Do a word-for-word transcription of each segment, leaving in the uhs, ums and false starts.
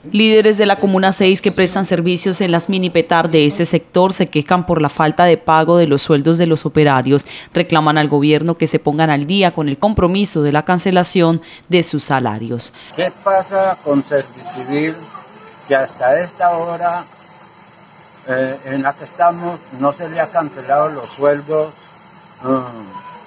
Líderes de la Comuna seis que prestan servicios en las mini petar de ese sector se quejan por la falta de pago de los sueldos de los operarios. Reclaman al gobierno que se pongan al día con el compromiso de la cancelación de sus salarios. ¿Qué pasa con Servicivil? Que hasta esta hora eh, en la que estamos no se le ha cancelado los sueldos um,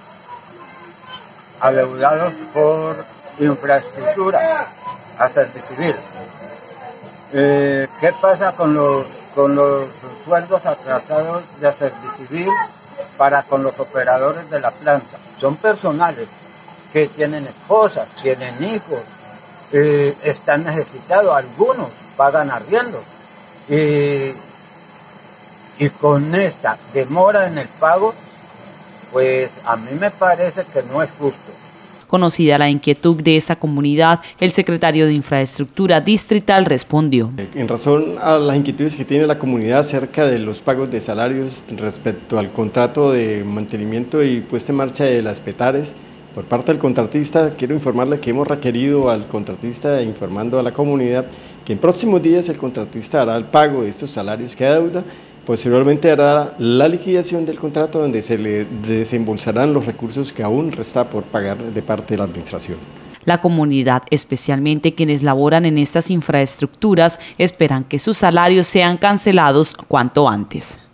adeudados por infraestructura a Servicivil. Eh, ¿Qué pasa con los, con los sueldos atrasados de Servicivil para con los operadores de la planta? Son personales que tienen esposas, tienen hijos, eh, están necesitados, algunos pagan arriendo. Eh, y con esta demora en el pago, pues a mí me parece que no es justo. Conocida la inquietud de esta comunidad, el secretario de Infraestructura Distrital respondió. En razón a las inquietudes que tiene la comunidad acerca de los pagos de salarios respecto al contrato de mantenimiento y puesta en marcha de las petares, por parte del contratista, quiero informarle que hemos requerido al contratista informando a la comunidad que en próximos días el contratista hará el pago de estos salarios que adeuda. Posteriormente hará la liquidación del contrato donde se le desembolsarán los recursos que aún resta por pagar de parte de la administración. La comunidad, especialmente quienes laboran en estas infraestructuras, esperan que sus salarios sean cancelados cuanto antes.